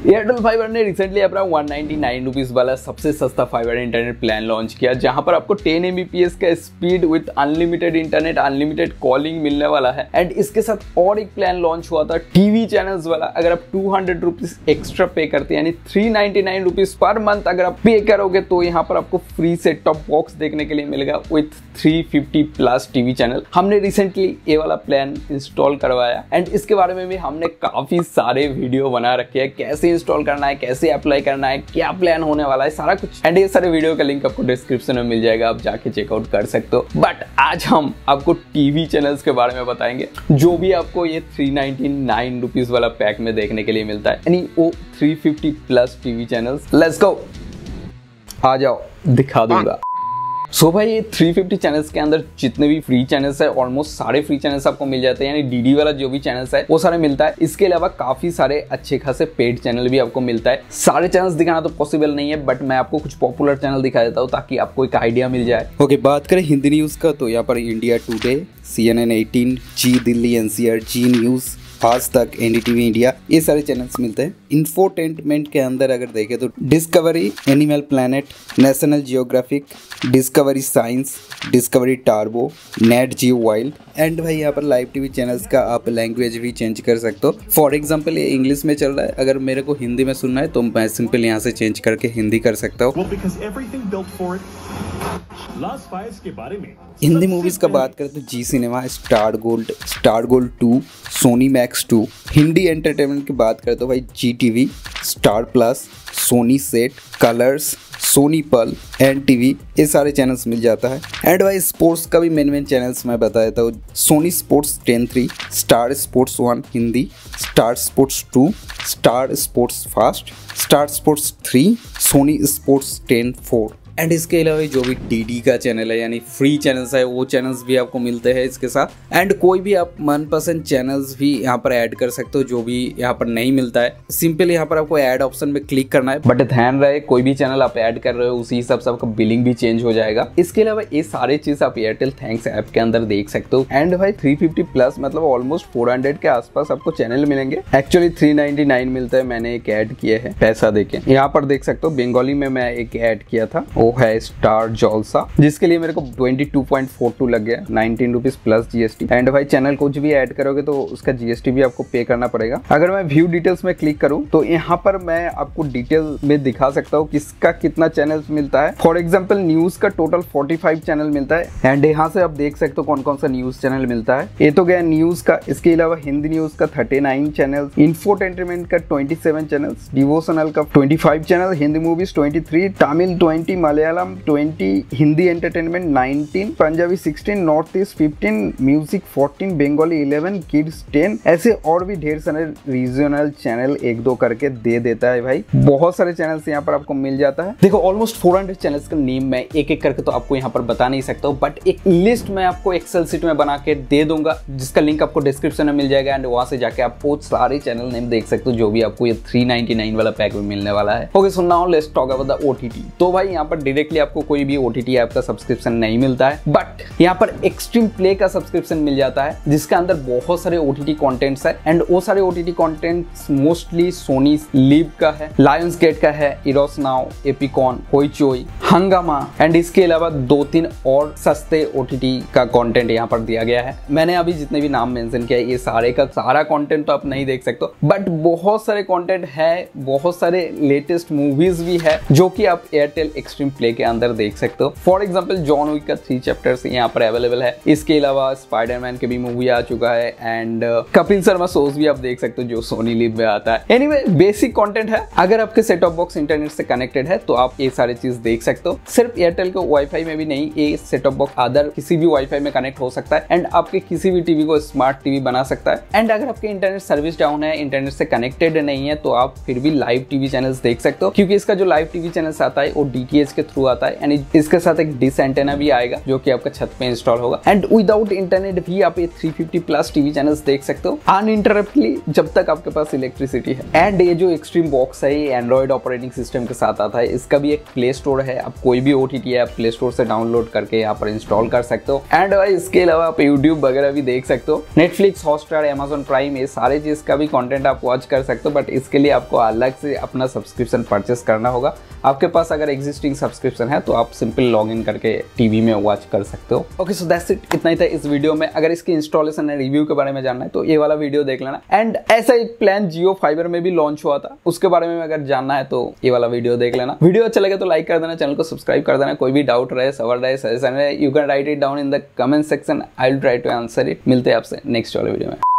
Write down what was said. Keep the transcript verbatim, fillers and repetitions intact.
Airtel fiber ने recently अपना one ninety nine rupees वाला सबसे सस्ता फाइबर इंटरनेट प्लान लॉन्च किया, जहां पर आपको ten M B P S का speed with unlimited internet, unlimited calling मिलने वाला है। एंड इसके साथ और एक प्लान लॉन्च हुआ था टीवी चैनल्स वाला। अगर आप टू हंड्रेड रुपीज एक्स्ट्रा पे करते हैं यानी three ninety nine rupees per month अगर आप पे करोगे तो यहाँ पर आपको फ्री सेट टॉप बॉक्स देखने के लिए मिलेगा with three fifty plus TV channel. हमने रिसेंटली ये वाला प्लान इंस्टॉल करवाया एंड इसके बारे में भी हमने काफी सारे वीडियो बना रखे हैं, कैसे इंस्टॉल करना है, कैसे अप्लाई करना है, क्या प्लान होने वाला है, सारा कुछ। एंड ये सारे वीडियो का लिंक आपको डिस्क्रिप्शन में मिल जाएगा, आप जाके चेकआउट कर सकते हो। बट आज हम आपको टीवी चैनल्स के बारे में बताएंगे जो भी आपको ये थ्री नाइनटी नाइन रुपीज वाला पैक में देखने के लिए मिलता है, यानी वो three fifty plus TV channels. Let's go, आ जाओ दिखा दूंगा। सो so भाई ये थ्री फिफ्टी चैनल्स के अंदर जितने भी फ्री चैनल्स है ऑलमोस्ट सारे फ्री चैनल्स आपको मिल जाते हैं, यानी डीडी वाला जो भी चैनल्स है वो सारे मिलता है। इसके अलावा काफी सारे अच्छे खासे पेड चैनल भी आपको मिलता है। सारे चैनल्स दिखाना तो पॉसिबल नहीं है, बट मैं आपको कुछ पॉपुलर चैनल दिखा देता हूँ ताकि आपको एक आइडिया मिल जाए। ओके okay, बात करें हिंदी न्यूज का तो यहाँ पर India Today, C N N eighteen, Zee Delhi N C R, Zee News, Aaj Tak, N D T V India, ये सारे चैनल्स मिलते हैं। इंफोटेनमेंट के अंदर अगर देखें तो Discovery, Animal Planet, National Geographic, Discovery Science, Discovery Turbo, Nat Geo Wild. And भाई यहाँ पर लाइव टीवी चैनल्स का आप लैंग्वेज भी चेंज कर सकते हो। फॉर एग्जांपल ये इंग्लिश में चल रहा है, अगर मेरे को हिंदी में सुनना है तो मैं सिंपल यहाँ से चेंज करके हिंदी कर सकता हूँ। के बारे में हिंदी मूवीज का बात करें तो Zee Cinema, Star Gold, Star Gold two, Sony Max two. Hindi entertainment की बात करें तो भाई Zee TV, Star Plus, Sony SET, Colors, Sony Pal, and TV, ये सारे चैनल्स मिल जाता है। एंड भाई स्पोर्ट्स का भी मेन मेन चैनल्स मैं बता देता हूँ। Sony Sports Ten three, Star Sports one Hindi, Star Sports two, Star Sports First, Star Sports three, Sony Sports Ten four. And इसके अलावा जो भी डीडी का चैनल है यानी फ्री चैनल्स है वो चैनल्स भी आपको मिलते हैं इसके साथ। एंड कोई भी आप मनपसंद चैनल्स भी यहाँ पर ऐड कर सकते हो जो भी यहाँ पर नहीं मिलता है। सिंपल यहाँ पर आपको ऐड ऑप्शन में क्लिक करना है, बट ध्यान रहे कोई भी चैनल आप ऐड कर रहे हो उसी हिसाब से आपका बिलिंग भी चेंज हो जाएगा। इसके अलावा ये सारे चीज आप एयरटेल थैंक्स ऐप के अंदर देख सकते हो। एंड भाई थ्री फिफ्टी प्लस मतलब ऑलमोस्ट फोर हंड्रेड के आसपास आपको चैनल मिलेंगे। एक्चुअली थ्री नाइनटी नाइन मिलता है, मैंने एक ऐड किया है पैसा देके। यहाँ पर देख सकते हो बंगाली में मैं एक ऐड किया था, वो है स्टार जलसा, जिसके लिए मेरे को twenty two point four two लग गया, nineteen rupees plus GST. And भाई चैनल कुछ भी ऐड करोगे तो उसका जीएसटी भी आपको पे करना पड़ेगा। अगर मैं व्यू डिटेल्स में क्लिक करूं तो यहाँ पर मैं आपको डिटेल में दिखा सकता हूँ किसका कितना चैनल्स मिलता है। फॉर एग्जाम्पल न्यूज का टोटल फोर्टी फाइव चैनल मिलता है। एंड यहाँ से आप देख सकते हो कौन कौन सा न्यूज चैनल मिलता है। ये तो गया न्यूज का। इसके अलावा हिंदी न्यूज का थर्टी नाइन चैनल, इंफोटेनमेंट का ट्वेंटी सेवन चैनल, डिवोशनल का twenty five channel, Hindi movies twenty three, Tamil twenty, Malayalam twenty, Hindi entertainment nineteen, Punjabi sixteen, North East fifteen, music fourteen, Bengali eleven, kids ten, ऐसे और भी ढेर सारे रीजनल चैनल एक दो करके दे देता है भाई। बहुत सारे चैनल्स यहाँ पर आपको मिल जाता है। देखो ऑलमोस्ट फोर हंड्रेड चैनल्स का नेम मैं एक एक करके तो आपको यहाँ पर बता नहीं सकता हूँ, बट एक लिस्ट मैं आपको एक्सेल शीट में बना के दे दूंगा जिसका लिंक आपको डिस्क्रिप्शन में मिल जाएगा। एंड वहां से जाके आप बहुत सारे चैनल नेम देख सकते हो जो भी आपको ये थ्री नाइनटी नाइन वाला पैक में मिलने वाला है। Okay, so now let's talk about the OTT. तो भाई यहाँ पर डायरेक्टली आपको कोई भी ओटीटी ऐप का सब्सक्रिप्शन नहीं मिलता है, बट यहाँ पर एक्सट्रीम प्ले का सब्सक्रिप्शन मिल जाता है जिसके अंदर बहुत सारे ओटीटी कंटेंट्स है। एंड वो सारे OTT contents mostly Sony LIV का है, लायंस गेट का है, इरोस नाउ, एपिकॉन, होइचोई, हंगामा। एंड इसके अलावा दो तीन और सस्ते ओटीटी का कंटेंट यहाँ पर दिया गया है। मैंने अभी जितने भी नाम मेंशन किया ये सारे का सारा कंटेंट तो आप नहीं देख सकते, बट बहुत सारे कंटेंट है, बहुत सारे लेटेस्ट मूवीज भी है जो कि आप एयरटेल एक्सट्रीम प्ले के अंदर देख सकते हो। फॉर एग्जाम्पल जॉन विक का थ्री चैप्टर्स यहाँ पर अवेलेबल है। इसके अलावा स्पाइडरमैन के भी मूवी आ चुका है। एंड कपिल शर्मा शोज भी आप देख सकते हो जो सोनी लिव में आता है। एनीवे बेसिक कंटेंट है। अगर आपके सेट टॉप बॉक्स इंटरनेट से कनेक्टेड है तो आप ये सारी चीज देख सकते हो। सिर्फ एयरटेल के वाईफाई में भी नहीं, ये सेट टॉप बॉक्स अदर किसी भी वाईफाई में कनेक्ट हो सकता है एंड आपके किसी भी टीवी को स्मार्ट टीवी बना सकता है। एंड अगर आपके इंटरनेट सर्विस डाउन है, इंटरनेट से कनेक्टेड नहीं है, तो आप फिर भी लाइव टीवी चैनल्स देख सकते हो, क्योंकि इसका जो लाइव टीवी चैनल्स आता है वो डीटीएच के थ्रू आता है। एंड इसके साथ एक डिश एंटेना भी आएगा जो कि आपका छत पे इंस्टॉल होगा। एंड विदाउट इंटरनेट भी आप ये three fifty plus TV channels देख सकते हो अनइंटरप्टली जब तक आपके पास इलेक्ट्रिसिटी है। एंड ये जो एक्सट्रीम बॉक्स है ये एंड्रॉइड ऑपरेटिंग सिस्टम के साथ आता है। इसका भी एक प्ले स्टोर है, आप कोई भी ओटीटी है आप प्ले स्टोर से डाउनलोड करके यहाँ पर इंस्टॉल कर सकते हो। एंड इसके अलावा आप यूट्यूब वगैरह भी देख सकते हो, नेटफ्लिक्स, हॉटस्टार, अमेजॉन प्राइम, ये सारे चीज का भी कंटेंट आप वॉच कर सकते हो। बट इसके लिए आपको अलग से अपना सब्सक्रिप्शन परचेस करना होगा। आपके पास अगर एग्जिस्टिंग सब्सक्रिप्शन है तो आप सिंपल लॉग इन करके टीवी में वॉच कर सकते हो। ओके, सो दैट्स इट, इतना ही था इस वीडियो में। अगर इसकी इंस्टॉलेशन एंड रिव्यू के बारे में जानना है तो ये वाला वीडियो देख लेना। एंड ऐसा एक प्लान जियो फाइबर में भी लॉन्च हुआ था, उसके बारे में अगर जानना है तो ये वाला वीडियो देख लेना। वीडियो अच्छा लगे तो लाइक कर देना, चैनल को सब्सक्राइब कर देना। कोई भी डाउट रहे, सवाल रहे, सजेशन रहे, you can write it down in the comment section, I will try to answer it. मिलते हैं आपसे नेक्स्ट वाले वीडियो में।